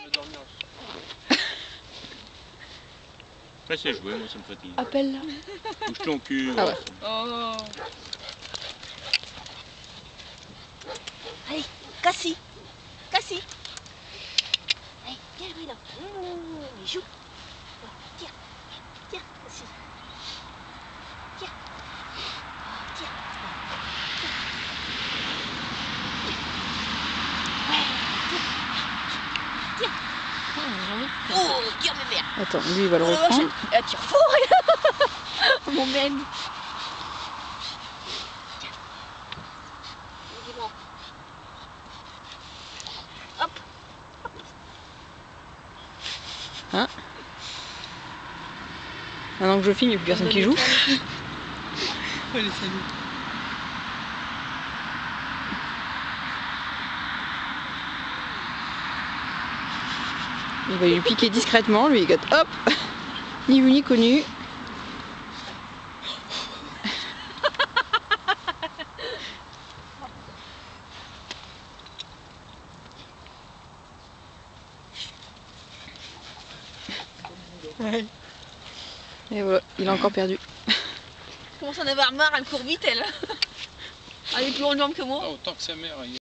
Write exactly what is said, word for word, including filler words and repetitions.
Après c'est joué, moi ça me fatigue. Appelle-la. Bouge ton cul. Ah ouais. Oh. Allez, Cassie. Cassie. Allez, viens, viens là. Mmh, joue. Tiens, tiens, Cassie. Tiens. Oh, tiens. Tiens. Tiens. Oh, tiens, mes mères. Attends, lui il va le Oh, la reprendre. vache, elle tire fort, regarde. Mon mène. Dis-moi. Hop. Hein? Maintenant que je filme, il n'y a plus personne qui joue. Allez, salut. Il va lui piquer discrètement, lui il gâte, hop, ni vu ni connu. Ouais. Et voilà, il a encore perdu. Je commence à en avoir marre, elle court vite elle. Elle est plus en jambe que moi. Ah, autant que sa mère.